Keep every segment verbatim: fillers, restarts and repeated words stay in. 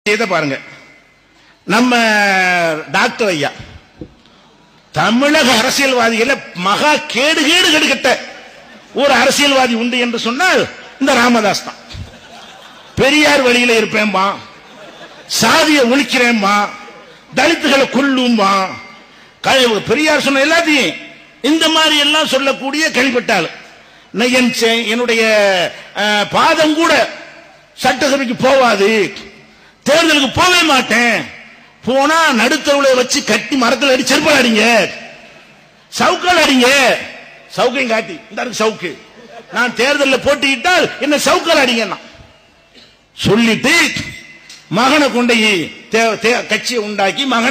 இதை பாருங்க, நம்ம டாக்டர் ஐயா தமிழக அரசியல்வாதிகளை மகா கேடு கேடு கெடுக்கட்ட ஒரு அரசியல்வாதி உண்டு என்று சொன்னால் இந்த ராமதாஸ் தான். பெரியார் வழியில இருப்பேன்பா, சாதியை ஒழிக்கிறேன்பா, தலித்துகளை கொல்லும்பா, பெரியார் சொன்ன எல்லாத்தையும் இந்த மாதிரி எல்லாம் சொல்லக்கூடிய கழிப்பட்டாள். என்னுடைய பாதம் கூட சட்டசபைக்கு போவாது, தேர்தலுக்கு போவே மாட்டேன், போனா நடுத்தருளை வச்சு கட்டி மரத்தில் அடி செருப்பால் அடிங்க, சவுக்கால் அடிங்க, சவுக்கையும் காட்டி இந்த சவுக்கு, நான் தேர்தலில் போட்டியிட்டால் என்ன சவுக்கால் அடிங்க சொல்லிட்டு மகனை கொண்டு கட்சியை உண்டாக்கி மகன்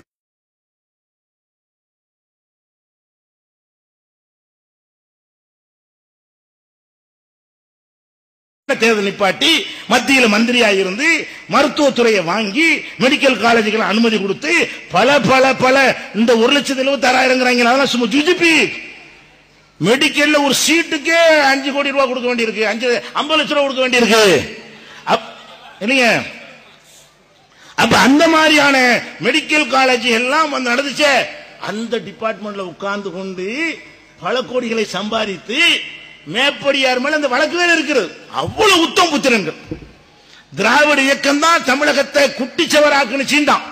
தேர்தல் நிப்பாட்டி மத்தியில் மந்திரியாக இருந்து மருத்துவத்துறையை வாங்கி மெடிக்கல் காலேஜுக்கு அனுமதி கொடுத்து பல பல பல இந்த ஒரு லட்சத்தி எழுபத்தி ஆறாயிரம் சும்மா ஜுஜிபி மெடிக்கல்ல ஒரு சீட்டுக்கே அஞ்சு கோடி ரூபாய் கொடுக்க வேண்டியிருக்கு, அஞ்சு ஐம்பது லட்சம் ரூபாய் கொடுக்க வேண்டியிருக்கு இல்லைங்க. அப்ப அந்த மாதிரியான மெடிக்கல் காலேஜ் எல்லாம் வந்து நடந்துச்சு. அந்த டிபார்ட்மெண்ட்ல உட்கார்ந்து கொண்டு பல கோடிகளை சம்பாதித்து மேப்படியார் மேல அந்த வழக்கு வேற இருக்கிறது. அவ்வளவு உத்தம புத்திரங்கள். திராவிட இயக்கம் தான் தமிழகத்தை குட்டிச்சவராக்குன்னு சீண்டான்.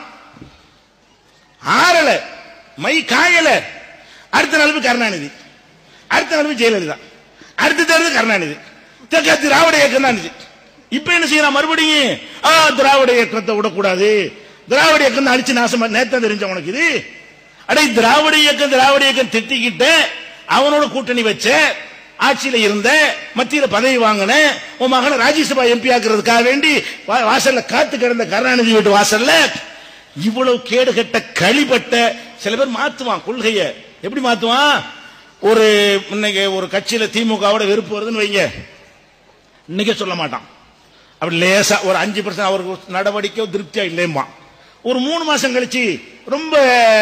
ஆறல மை காயல. அடுத்த நாளுக்கு கருணாநிதி, அடுத்த நாளுக்கு ஜெயலலிதா, அடுத்த தேர்தல் கருணாநிதி, திராவிட இயக்கம் தான். இப்ப என்ன செய்யலாம்? மறுபடியும் திராவிட இயக்கத்தை விடக்கூடாது, திராவிட இயக்கம் அடிச்சு நாசமா நேத்த தெரிஞ்ச உனக்கு இது அடை திராவிட இயக்கம் திராவிட இயக்கம் திட்டிக்கிட்ட அவனோட கூட்டணி வச்ச ஆட்சியில இருந்த மத்தியில பதவி வாங்கின உன் மகனை ராஜ்யசபா எம்பி ஆக்குறதுக்காக வேண்டி வாசல்ல காத்து கிடந்த கருணாநிதி வீட்டு வாசல்ல இவ்வளவு கேடு கட்ட களிப்பட்ட சில பேர் மாத்துவான் கொள்கையை. எப்படி மாத்துவான்? ஒரு இன்னைக்கு ஒரு கட்சியில திமுகவோட வெறுப்பு வருதுன்னு வைங்க, இன்னைக்கே சொல்ல மாட்டான். அப்படி லேசா ஒரு அஞ்சு பர்சன்ட் அவருக்கு நடவடிக்கை திருப்தியா இல்லையுமா, ஒரு மூணு மாசம் கழிச்சு ரொம்ப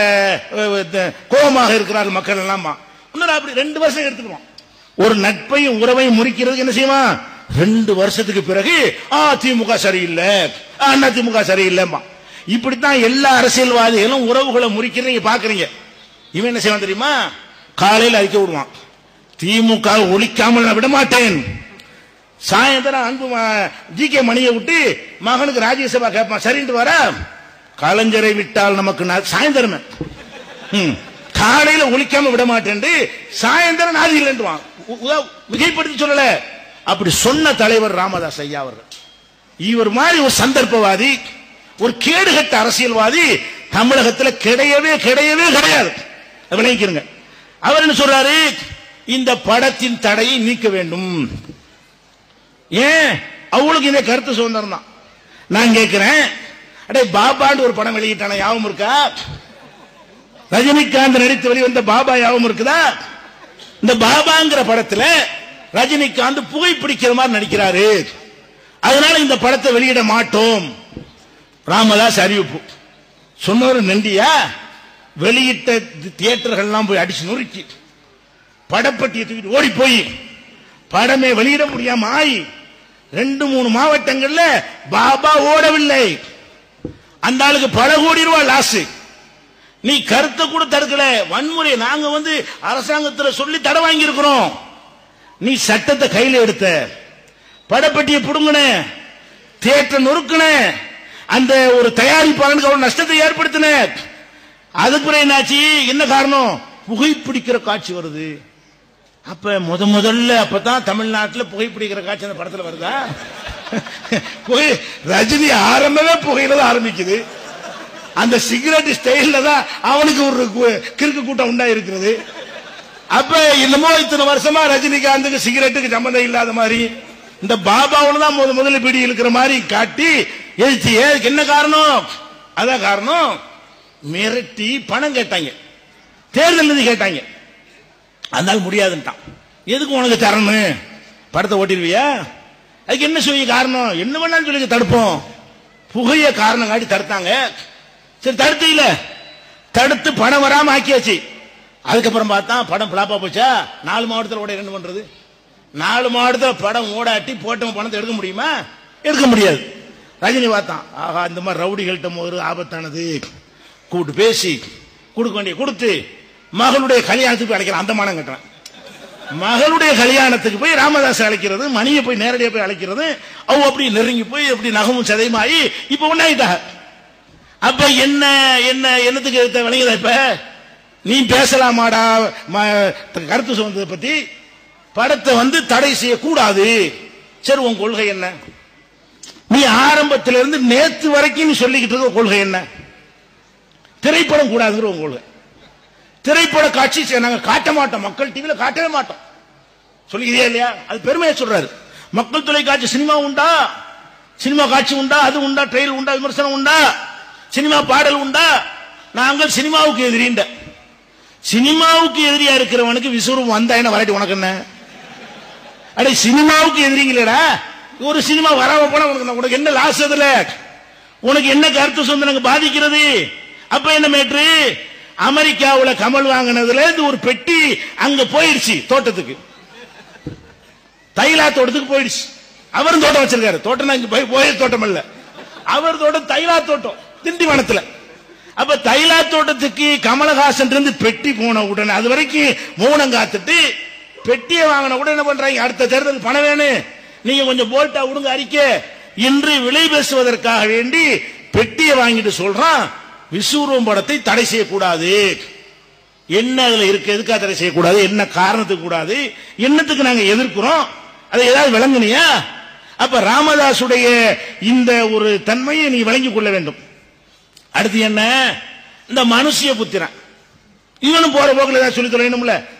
கோபமாக இருக்கிறார்கள் மக்கள் எல்லாம், இன்னொரு அப்படி ரெண்டு வருஷம் எடுத்துக்குவோம். ஒரு நட்பையும் உறவையும் முறிக்கிறதுக்கு என்ன செய்வான்? ரெண்டு வருஷத்துக்கு பிறகு ஆ திமுக சரியில்லை, அண்ணா திமுக சரியில்லைமா. இப்படித்தான் எல்லா அரசியல்வாதிகளும் உறவுகளை முறிக்கிறீங்க பாக்குறீங்க. இவன் என்ன செய்வான் தெரியுமா? காலையில் அறிக்கை விடுவான், திமுக ஒழிக்காமல் நான் விட மாட்டேன். சாயந்தரம் அன்பு ஜி கே மணியை விட்டு மகனுக்கு ராஜ்யசபா கேட்பான், சரின்ட்டு வர கலைஞரை விட்டால் நமக்கு சாயந்தரமே காலையில ஒழிக்காம விட மாட்டேன், சாயந்தரம் நாதி இல்லைன்றான். மிகைப்படுத்தி சொல்லல, அப்படி சொன்ன தலைவர் ராமதாஸ் ஐயா அவர்கள். இவர் மாதிரி ஒரு சந்தர்ப்பவாதி, ஒரு கேடுகட்ட அரசியல்வாதி தமிழகத்தில் கிடையவே கிடையவே கிடையாது. விளங்கிக்கிறங்க. அவர் என்ன சொல்றாரு? இந்த படத்தின் தடையை நீக்க வேண்டும். ஏன் அவங்களுக்கு இந்த கருத்து சுதந்திரம் தான். நான் கேட்கிறேன், அடே பாபான்னு ஒரு படம் வெளியிட்டான யாவும் இருக்கா? ரஜினிகாந்த் நடித்து வெளிவந்த பாபா யாவும் இருக்குதா? இந்த பாபாங்கிற படத்துல ரஜினிகாந்த் புகைப்பிடிக்கிற மாதிரி நடிக்கிறாரு, அதனால இந்த படத்தை வெளியிட மாட்டோம். ராமதாஸ் அறிவிப்பு சொன்னவர் நண்டியா? வெளியிட்ட தியேட்டர்கள்லாம் போய் அடிச்சு நொறுக்கி படப்பட்டியை தூக்கிட்டு ஓடி போய் படமே வெளியிட முடியாம ஆயி ரெண்டு மூணு மாவட்டங்கள்ல பாபா ஓடவில்லை. அந்த ஆளுக்கு பல கோடி ரூபாய் லாஸ். நீ கருத்தை கூட தடுக்கல, வன்முறை நாங்க வந்து அரசாங்கத்தில் சொல்லி தடை வாங்கி இருக்கிறோம். நீ சட்டத்தை கையில எடுத்த, படப்பட்டியை புடுங்கின, தியேட்டர் நொறுக்கின, அந்த ஒரு தயாரிப்பாளனுக்கு அவ்வளவு நஷ்டத்தை ஏற்படுத்தின. அதுக்கு பிறகு என்னாச்சு? என்ன காரணம்? புகைப்பிடிக்கிற காட்சி வருது. அப்ப முத முதல்ல அப்பதான் தமிழ்நாட்டில் புகைப்பிடிக்கிற காட்சி அந்த படத்தில் வருதா? புகை ரஜினி ஆரம்பமே புகையில தான் ஆரம்பிக்குது. அந்த சிகரெட் ஸ்டைல்ல தான் அவனுக்கு ஒரு கிறுக்கு கூட்டம் உண்டா இருக்கிறது. அப்ப என்னமோ இத்தனை வருஷமா ரஜினிகாந்துக்கு சிகரெட்டுக்கு சம்பந்தம் இல்லாத மாதிரி இந்த பாபாவோட தான் முத முதல்ல பிடி இருக்கிற மாதிரி காட்டி எழுச்சி. என்ன காரணம்? அதான் காரணம், மிரட்டி பணம் கேட்டாங்க, தேர்தல் நிதி கேட்டாங்க. அதனால முடியாதுன்ட்டான். எதுக்கு உனக்கு தரணும்? படத்தை ஓட்டிடுவியா? அதுக்கு என்ன சொல்லி காரணம்? என்ன வேணாலும் சொல்லி தடுப்போம். புகைய காரணம் காட்டி தடுத்தாங்க. சரி தடுத்து இல்ல, தடுத்து பணம் வராம ஆக்கியாச்சு. அதுக்கப்புறம் பார்த்தா படம் பிளாப்பா போச்சா? நாலு மாவட்டத்தில் ஓட என்ன பண்றது? நாலு மாவட்டத்தில் படம் ஓடாட்டி போட்டவன் பணத்தை எடுக்க முடியுமா? எடுக்க முடியாது. ரஜினி பார்த்தான், ஆஹா இந்த மாதிரி ரவுடிகள்கிட்ட ஒரு ஆபத்தானது, கூப்பிட்டு பேசி கொடுக்க வேண்டிய கொடுத்து மகளுடைய கல்யாணத்துக்கு போய் அழைக்கிறான். அந்த மானம் கட்டுறான். மகளுடைய கல்யாணத்துக்கு போய் ராமதாஸ் அழைக்கிறது, மணியை போய் நேரடியாக போய் அழைக்கிறது. அவ அப்படி நெருங்கி போய் அப்படி நகமும் சதையுமாயி இப்ப ஒன்னாயிட்டா. அப்ப என்ன என்ன என்னத்துக்கு விளங்குதா? இப்ப நீ பேசலாமாடா கருத்து சுதந்திரத்தை பத்தி? படத்தை வந்து தடை செய்யக்கூடாது. சரி, உன் கொள்கை என்ன? நீ ஆரம்பத்திலிருந்து நேத்து வரைக்கும் நீ சொல்லிக்கிட்டு இருக்க கொள்கை என்ன? திரைப்படம் கூடாதுங்கிற உங்க கொள்கை. திரைப்பட காட்சி நாங்க காட்ட மாட்டோம், மக்கள் டிவியில காட்டவே மாட்டோம் சொல்லிக்கிறே இல்லையா? அது பெருமையா சொல்றாரு. மக்கள் தொலைக்காட்சி சினிமா உண்டா, சினிமா காட்சி உண்டா, அது உண்டா, ட்ரெயில் உண்டா, விமர்சனம் உண்டா, சினிமா பாடல் உண்டா? நாங்கள் சினிமாவுக்கு எதிரிண்ட. சினிமாவுக்கு எதிரியா இருக்கிறவனுக்கு விஸ்வரூபம் வந்தா என்ன வரட்டி உனக்கு என்ன? அடே சினிமாவுக்கு எதிரிங்களடா. ஒரு சினிமா வராம போனா உனக்கு உனக்கு என்ன லாஸ்? அதுல உனக்கு என்ன கருத்து சுதந்திரம் பாதிக்கிறது? அப்ப என்ன மேட்ரு? அமெரிக்காவுல கமல் வாங்கினதுல இருந்து ஒரு பெட்டி அங்க போயிடுச்சு, தோட்டத்துக்கு, தைலா தோட்டத்துக்கு போயிடுச்சு. அவரும் தோட்டம் வச்சிருக்காரு. தோட்டம் போய தோட்டம் அல்ல, அவர் தோட்டம் தைலா தோட்டம் திண்டிவனத்துல. அப்ப தைலா தோட்டத்துக்கு கமலஹாசன் இருந்து பெட்டி போன உடனே அது வரைக்கும் மௌனம் காத்துட்டு பெட்டியை வாங்கின உடனே என்ன பண்றாங்க? அடுத்த தேர்தல் பணம் வேணும், நீங்க கொஞ்சம் போல்ட்டா விடுங்க அறிக்கை என்று விலை பேசுவதற்காக வேண்டி பெட்டியை வாங்கிட்டு சொல்றான், விஸ்வரூபம் படத்தை தடை செய்யக்கூடாது. என்ன அதுல இருக்கு? எதுக்காக தடை செய்யக்கூடாது? என்ன காரணத்துக்கு கூடாது? என்னத்துக்கு நாங்க எதிர்க்கிறோம்? அதை ஏதாவது விளங்குனியா? அப்ப ராமதாசுடைய இந்த ஒரு தன்மையை நீ விளங்கிக் கொள்ள வேண்டும். அடுத்து என்ன? இந்த மனுஷிய புத்திரன் இவனும் போற போக்கில் ஏதாவது சொல்லி தொலைணும்ல.